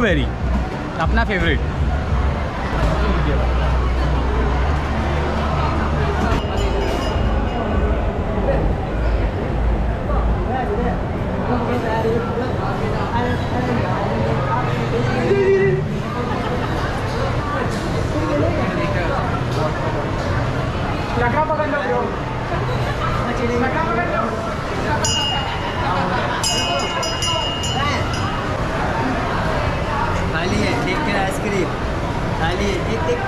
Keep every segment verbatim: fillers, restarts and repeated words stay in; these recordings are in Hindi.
ब्लूबेरी अपना फेवरेट। लकड़ा पकड़ लो ब्रो, लकड़ा पकड़ लो। खाली है एक के आइसक्रीम, खाली है एक एक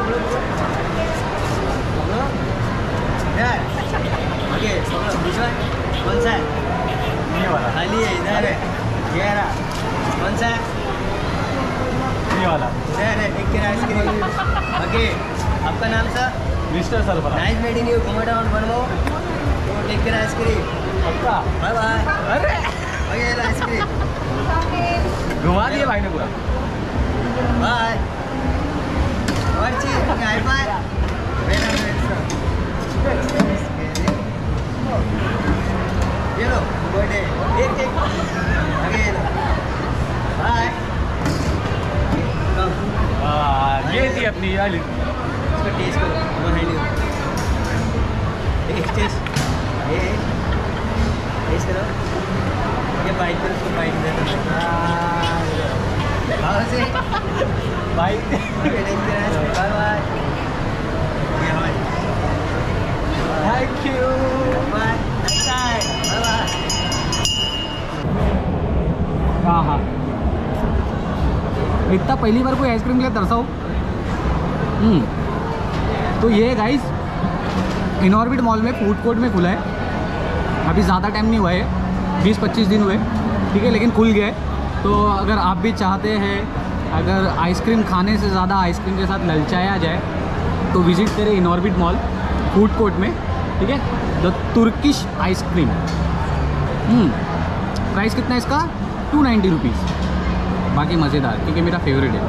ओके दूसरा कौन सा है? ये वाला खाली है इधर है, ये रहा कौन सा है? ये वाला इधर है एक के आइसक्रीम। ओके आपका नाम sir? Mister Sarfaraz. Nice meeting you, come down one more, take care ice cream, पक्का। Bye bye. अरे ओके आइसक्रीम घुमा दिए भाई ने पूरा। बाय और चीज बाय बाय। ये लो बर्थडे एक एक ओके बाय। ये थी अपनी वाली। इसको टेस्ट करो, वन हैंड एक टेस्ट, ये टेस्ट करो, ये बाइट करो, इसको बाइट दे दो। हाँ से भाई okay take care, bye bye. Thank you bye bye bye. हाँ हाँ इतना पहली बार कोई आइसक्रीम के लिए तरसाओ। हम्म तो ये गाइस इनऑर्बिट मॉल में फूड कोर्ट में खुला है। अभी ज़्यादा टाइम नहीं हुआ है, बीस पच्चीस दिन हुए, ठीक है, लेकिन खुल गया है। तो अगर आप भी चाहते हैं, अगर आइसक्रीम खाने से ज़्यादा आइसक्रीम के साथ ललचाया जाए तो विज़िट करें इनऑर्बिट मॉल फूड कोर्ट में, ठीक है। The Turkish ice cream. प्राइस कितना है इसका? Two ninety rupees. बाकी मज़ेदार, क्योंकि मेरा फेवरेट है।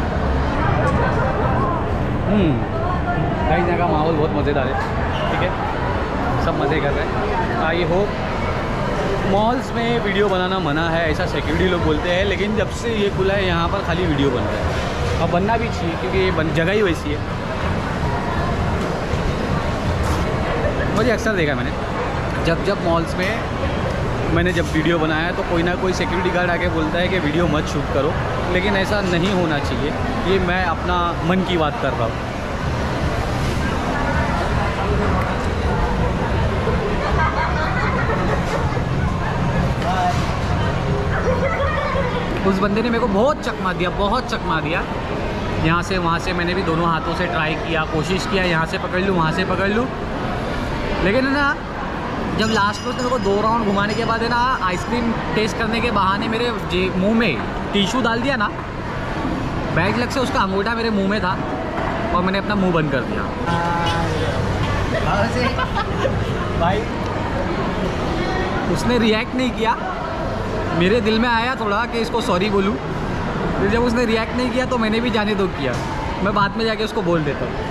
गाइस यहाँ का माहौल बहुत मज़ेदार है, ठीक है, सब मज़े कर रहे हैं। आई होप मॉल्स में वीडियो बनाना मना है ऐसा सिक्योरिटी लोग बोलते हैं, लेकिन जब से ये खुला है यहाँ पर खाली वीडियो बन रहा है। अब बनना भी चाहिए क्योंकि ये बन जगह ही वैसी है। मुझे अक्सर देखा मैंने, जब जब मॉल्स में मैंने जब वीडियो बनाया तो कोई ना कोई सिक्योरिटी गार्ड आके बोलता है कि वीडियो मत शूट करो, लेकिन ऐसा नहीं होना चाहिए। ये मैं अपना मन की बात कर रहा हूँ। उस बंदे ने मेरे को बहुत चकमा दिया, बहुत चकमा दिया। यहाँ से वहाँ से मैंने भी दोनों हाथों से ट्राई किया, कोशिश किया, यहाँ से पकड़ लूँ, वहाँ से पकड़ लूँ, लेकिन है ना, जब लास्ट में उसने मेरे को दो राउंड घुमाने के बाद है ना, आइसक्रीम टेस्ट करने के बहाने मेरे जे मुंह में टिश्यू डाल दिया ना, बैड लक से उसका अंगूठा मेरे मुंह में था और मैंने अपना मुंह बंद कर दिया। भाई उसने रिएक्ट नहीं किया, मेरे दिल में आया थोड़ा कि इसको सॉरी बोलूँ, फिर जब उसने रिएक्ट नहीं किया तो मैंने भी जाने दो किया। मैं बाद में जाके उसको बोल देता हूँ,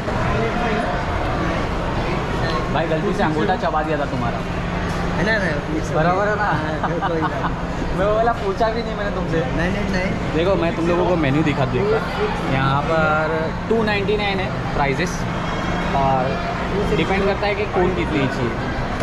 भाई गलती से अंगूठा चबा दिया था तुम्हारा, है ना? बराबर है ना? कोई ना। मैं वो वाला पूछा भी नहीं मैंने तुमसे। नहीं नहीं नहीं देखो मैं तुम लोगों को मेन्यू दिखा दूँगा। यहाँ पर टू नाइन्टी नाइन है प्राइजेस, और डिपेंड करता है कि कौन कितनी चाहिए।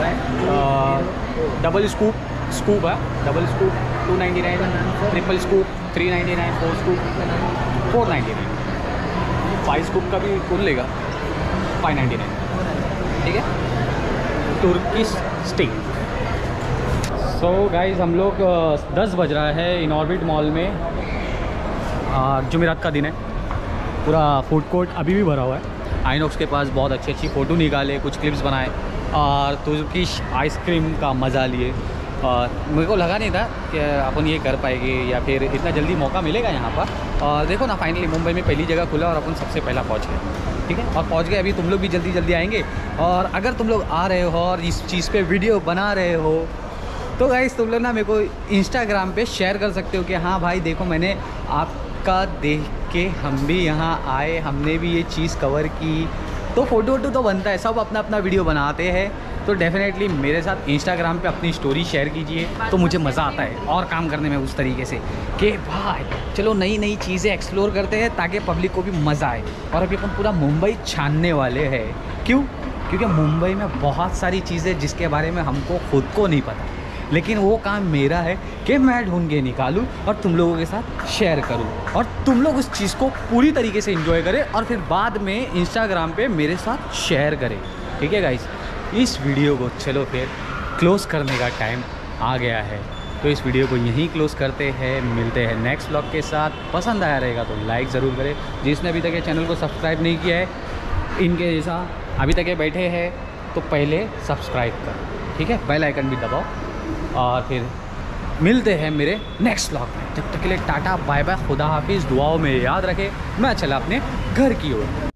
डबल स्कूप स्कूप है, double scoop two ninety nine, triple scoop three ninety nine, four scoop four ninety nine, five scoop का भी कौन लेगा? फाइव नाइन्टी नाइन, ठीक है। Turkish stick. सो गाइस हम लोग दस बज रहा है इनऑर्बिट मॉल में, जुमेरात का दिन है, पूरा फूड कोर्ट अभी भी भरा हुआ है। आइनॉक्स के पास बहुत अच्छी अच्छी फ़ोटो निकाले, कुछ क्लिप्स बनाए और तुर्किश आइसक्रीम का मज़ा लिए। और मेरे को लगा नहीं था कि अपन ये कर पाएंगे या फिर इतना जल्दी मौका मिलेगा यहाँ पर। और देखो ना, फाइनली मुंबई में पहली जगह खुला और अपन सबसे पहला पहुँच गए, ठीक है। और पहुँच गए, अभी तुम लोग भी जल्दी जल्दी आएंगे। और अगर तुम लोग आ रहे हो और इस चीज़ पे वीडियो बना रहे हो तो गाइस तुम लोग ना मेरे को इंस्टाग्राम पे शेयर कर सकते हो कि हाँ भाई देखो, मैंने आपका देख के हम भी यहाँ आए, हमने भी ये चीज़ कवर की। तो फ़ोटो वोटो तो बनता है, सब अपना अपना वीडियो बनाते हैं, तो डेफिनेटली मेरे साथ इंस्टाग्राम पे अपनी स्टोरी शेयर कीजिए, तो मुझे मज़ा आता है और काम करने में उस तरीके से कि भाई चलो नई नई चीज़ें एक्सप्लोर करते हैं ताकि पब्लिक को भी मज़ा आए। और अभी अपन पूरा मुंबई छानने वाले हैं। क्यों? क्योंकि मुंबई में बहुत सारी चीज़ें जिसके बारे में हमको खुद को नहीं पता, लेकिन वो काम मेरा है कि मैं ढूंढ के निकालूं और तुम लोगों के साथ शेयर करूं और तुम लोग उस चीज़ को पूरी तरीके से एंजॉय करें और फिर बाद में इंस्टाग्राम पे मेरे साथ शेयर करें। ठीक है गाइस, इस वीडियो को चलो फिर क्लोज़ करने का टाइम आ गया है, तो इस वीडियो को यहीं क्लोज़ करते हैं। मिलते हैं नेक्स्ट व्लॉग के साथ। पसंद आया रहेगा तो लाइक ज़रूर करें। जिसने अभी तक ये चैनल को सब्सक्राइब नहीं किया है, इनके जैसा अभी तक ये बैठे हैं तो पहले सब्सक्राइब करो। ठीक है, बेल आइकन भी दबाओ और फिर मिलते हैं मेरे नेक्स्ट व्लॉग में। जब तक के लिए टाटा बाय बाय, खुदा हाफिज़। दुआओं में याद रखें। मैं चला अपने घर की ओर।